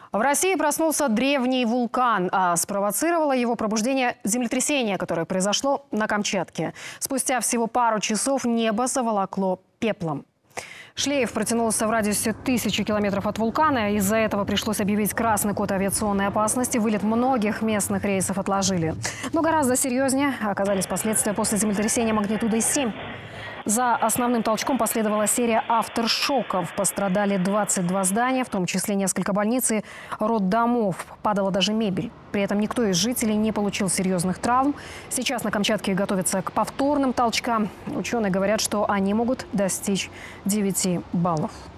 В России проснулся древний вулкан, а спровоцировало его пробуждение землетрясение, которое произошло на Камчатке. Спустя всего пару часов небо заволокло пеплом. Шлейф протянулся в радиусе 1000 километров от вулкана. Из-за этого пришлось объявить красный код авиационной опасности. Вылет многих местных рейсов отложили. Но гораздо серьезнее оказались последствия после землетрясения магнитудой 7. За основным толчком последовала серия авторшоков. Пострадали 22 здания, в том числе несколько больниц и роддомов. Падала даже мебель. При этом никто из жителей не получил серьезных травм. Сейчас на Камчатке готовятся к повторным толчкам. Ученые говорят, что они могут достичь 9 баллов.